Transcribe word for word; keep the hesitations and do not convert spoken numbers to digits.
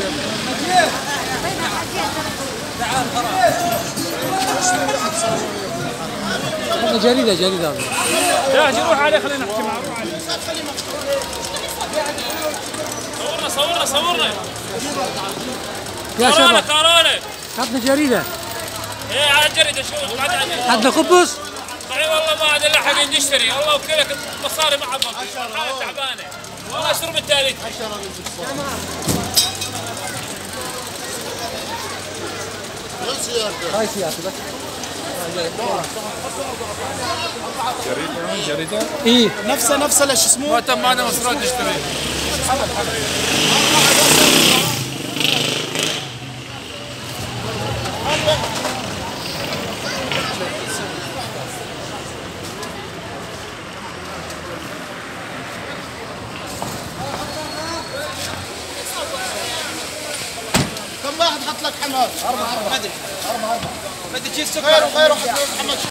هذا جريدة جريدة. لا روح عليه خلينا نحكي معه. روح عليه. صورنا صورنا صورنا. يا شباب. كورونا عطنا جريدة. ايه على الجريدة شوف بعد عنك. عندنا خبز؟ طيب والله ما عاد الا حق نشتري والله وكلك مصاري مع بعض. حالة تعبانة. والله اشرب الثالث. هاي سياسة بس. جريدة جريدة؟ ايه نفسه نفسه ليش اسمه؟ ما تم معنا مصرات نشتري. كم واحد حط لك حمار؟ أربعة أربعة. ما أدري. أربعة أربعة. بدي كيس سكر. غيره غيره حط لك حمار.